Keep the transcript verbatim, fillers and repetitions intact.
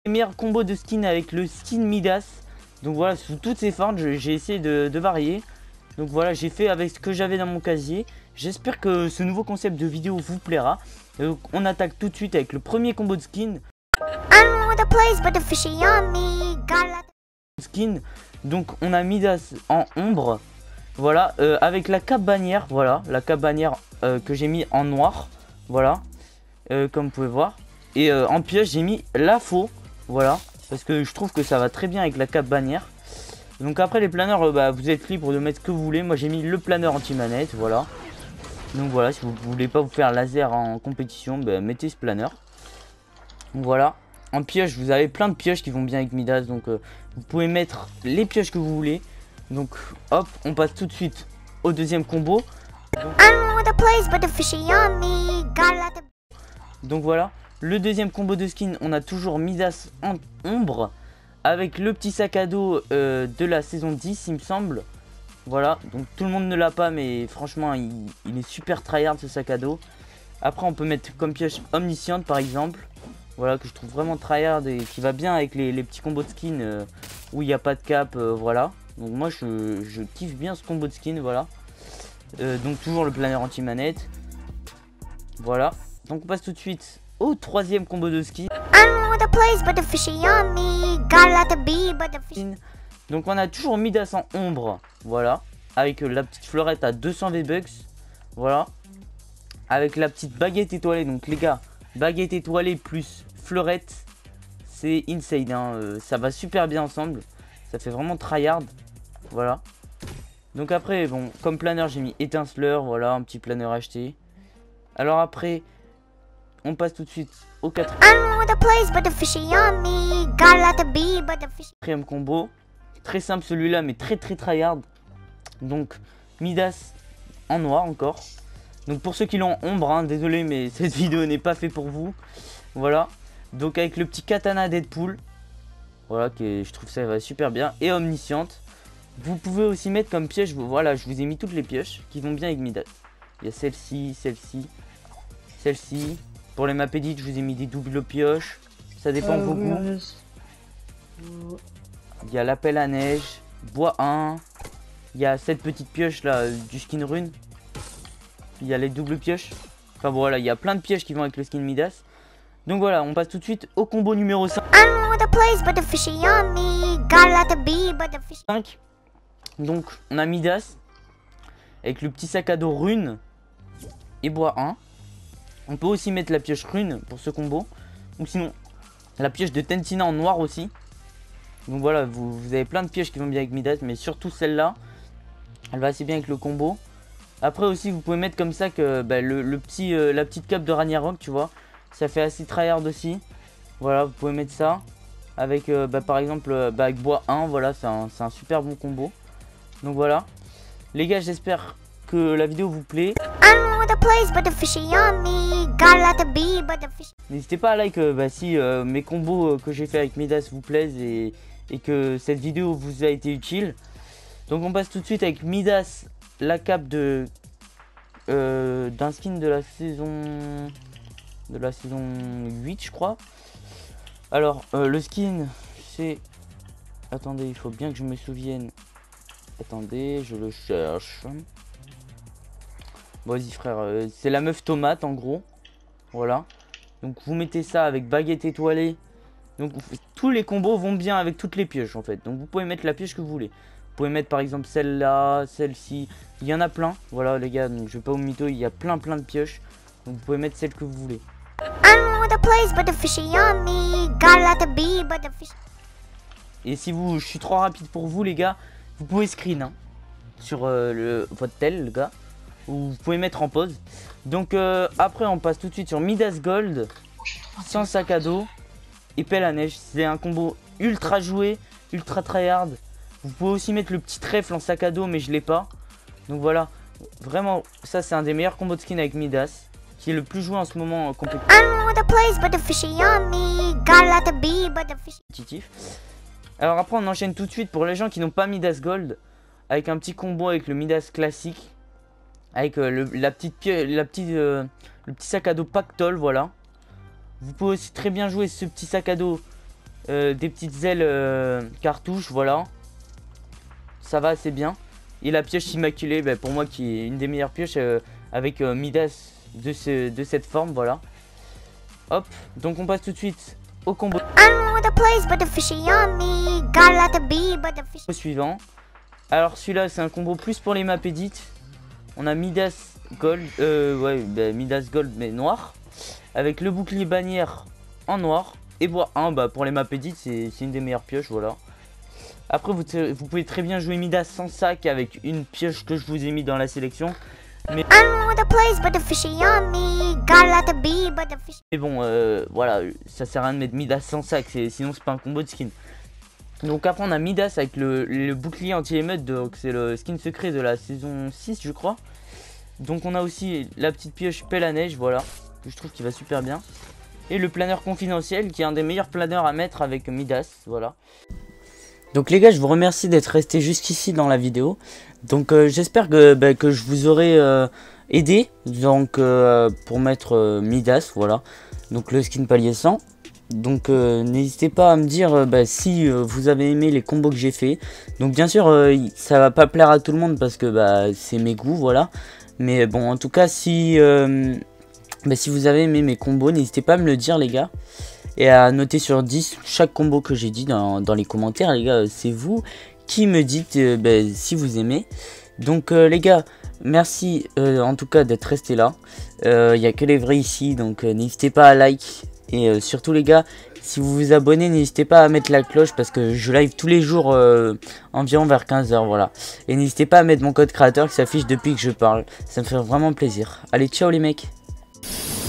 Meilleur combo de skin avec le skin Midas. Donc voilà, sous toutes ces formes, j'ai essayé de, de varier. Donc voilà, j'ai fait avec ce que j'avais dans mon casier. J'espère que ce nouveau concept de vidéo vous plaira. Donc on attaque tout de suite avec le premier combo de skin. Skin. Donc on a Midas en ombre. Voilà, euh, avec la cape bannière. Voilà, la cape bannière euh, que j'ai mis en noir. Voilà, euh, comme vous pouvez voir. Et euh, en pioche, j'ai mis la faux. Voilà, parce que je trouve que ça va très bien avec la cape bannière. Donc après les planeurs, euh, bah, vous êtes libre de mettre ce que vous voulez. Moi j'ai mis le planeur anti-manette, voilà. Donc voilà, si vous voulez pas vous faire laser en compétition, bah, mettez ce planeur. Donc voilà, en pioche, vous avez plein de pioches qui vont bien avec Midas. Donc euh, vous pouvez mettre les pioches que vous voulez. Donc hop, on passe tout de suite au deuxième combo. Donc, donc voilà, le deuxième combo de skin, on a toujours Midas en ombre. Avec le petit sac à dos euh, de la saison dix, il me semble. Voilà, donc tout le monde ne l'a pas, mais franchement, il, il est super tryhard ce sac à dos. Après, on peut mettre comme pioche omnisciente par exemple. Voilà, que je trouve vraiment tryhard et qui va bien avec les, les petits combos de skin euh, où il n'y a pas de cap. Euh, voilà, donc moi je, je kiffe bien ce combo de skin. Voilà, euh, donc toujours le planeur anti-manette. Voilà, donc on passe tout de suite au troisième combo de skin. Donc on a toujours Midas en ombre, voilà, avec la petite fleurette à deux cents V-Bucks, voilà, avec la petite baguette étoilée. Donc les gars, baguette étoilée plus fleurette, c'est insane, hein. euh, ça va super bien ensemble, ça fait vraiment tryhard, voilà. Donc après, bon, comme planeur j'ai mis étinceleur, voilà, un petit planeur acheté. Alors après, on passe tout de suite au quatrième combo. Très simple celui-là, mais très très tryhard. Donc Midas en noir encore. Donc pour ceux qui l'ont en ombre, hein, désolé mais cette vidéo n'est pas faite pour vous. Voilà. Donc avec le petit katana Deadpool. Voilà, que je trouve ça va super bien. Et omnisciente. Vous pouvez aussi mettre comme piège. Voilà, je vous ai mis toutes les pioches qui vont bien avec Midas. Il y a celle-ci, celle-ci, celle-ci. Pour les mapédites, je vous ai mis des doubles pioches. Ça dépend de vos goûts. Il y a l'appel à neige, bois un. Il y a cette petite pioche là du skin rune. Il y a les doubles pioches. Enfin voilà, il y a plein de pioches qui vont avec le skin Midas. Donc voilà, on passe tout de suite au combo numéro cinq. Donc on a Midas avec le petit sac à dos rune et bois un. On peut aussi mettre la pioche rune pour ce combo. Ou sinon la pioche de Tentina en noir aussi. Donc voilà, vous, vous avez plein de pioches qui vont bien avec Midas, mais surtout celle-là, elle va assez bien avec le combo. Après aussi, vous pouvez mettre comme ça que bah, le, le petit, euh, la petite cape de Ragnarok, tu vois, ça fait assez tryhard aussi. Voilà, vous pouvez mettre ça avec, euh, bah, par exemple, euh, bah, avec bois un, voilà, c'est un, un super bon combo. Donc voilà, les gars, j'espère que la vidéo vous plaît. N'hésitez pas à like euh, bah, si euh, mes combos euh, que j'ai fait avec Midas vous plaisent et, et que cette vidéo vous a été utile. Donc on passe tout de suite avec Midas, la cape de euh, d'un skin de la saison de la saison huit je crois. Alors euh, le skin c'est, attendez, il faut bien que je me souvienne. Attendez, je le cherche. Bon, vas-y frère, euh, c'est la meuf tomate en gros. Voilà. Donc vous mettez ça avec baguette étoilée. Donc tous les combos vont bien avec toutes les pioches en fait. Donc vous pouvez mettre la pioche que vous voulez. Vous pouvez mettre par exemple celle-là, celle-ci. Il y en a plein. Voilà les gars, donc je vais pas au mytho, il y a plein plein de pioches. Donc vous pouvez mettre celle que vous voulez. Et si vous, je suis trop rapide pour vous les gars, vous pouvez screen hein, sur euh, le, votre tel le gars. Ou vous pouvez mettre en pause. Donc euh, après on passe tout de suite sur Midas Gold, sans sac à dos et pelle à neige. C'est un combo ultra joué, ultra tryhard. Vous pouvez aussi mettre le petit trèfle en sac à dos, mais je l'ai pas. Donc voilà, vraiment ça c'est un des meilleurs combos de skin avec Midas, qui est le plus joué en ce moment en compétitif. Alors après on enchaîne tout de suite pour les gens qui n'ont pas Midas Gold, avec un petit combo avec le Midas classique. Avec euh, le, la petite pièce, la petite, euh, le petit sac à dos Pactol, voilà. Vous pouvez aussi très bien jouer ce petit sac à dos euh, des petites ailes euh, cartouches, voilà. Ça va assez bien. Et la pioche immaculée, bah, pour moi qui est une des meilleures pioches euh, avec euh, Midas de, ce, de cette forme, voilà. Hop, donc on passe tout de suite au combo suivant. Alors celui-là c'est un combo plus pour les maps edit. On a Midas Gold, euh, ouais, bah, Midas Gold mais noir. Avec le bouclier bannière en noir. Et bois un, bah, pour les maps edit c'est une des meilleures pioches, voilà. Après vous, vous pouvez très bien jouer Midas sans sac avec une pioche que je vous ai mis dans la sélection. Mais, mais bon, euh, voilà, ça sert à rien de mettre Midas sans sac, sinon c'est pas un combo de skin. Donc après on a Midas avec le, le bouclier anti-émeute, donc c'est le skin secret de la saison six je crois. Donc on a aussi la petite pioche pelle à neige, voilà, que je trouve qui va super bien. Et le planeur confidentiel qui est un des meilleurs planeurs à mettre avec Midas, voilà. Donc les gars, je vous remercie d'être restés jusqu'ici dans la vidéo. Donc euh, j'espère que, bah, que je vous aurai euh, aidé donc, euh, pour mettre euh, Midas, voilà. Donc le skin palier cent. Donc euh, n'hésitez pas à me dire euh, bah, si euh, vous avez aimé les combos que j'ai fait. Donc bien sûr, euh, ça va pas plaire à tout le monde parce que bah, c'est mes goûts, voilà. Mais bon, en tout cas, si, euh, bah, si vous avez aimé mes combos, n'hésitez pas à me le dire les gars. Et à noter sur dix chaque combo que j'ai dit dans, dans les commentaires, les gars. C'est vous qui me dites euh, bah, si vous aimez. Donc euh, les gars, merci euh, en tout cas d'être restés là. Il euh, n'y a que les vrais ici, donc euh, n'hésitez pas à like. Et euh, surtout les gars, si vous vous abonnez, n'hésitez pas à mettre la cloche parce que je live tous les jours euh, environ vers quinze heures, voilà. Et n'hésitez pas à mettre mon code créateur qui s'affiche depuis que je parle. Ça me fait vraiment plaisir. Allez, ciao les mecs.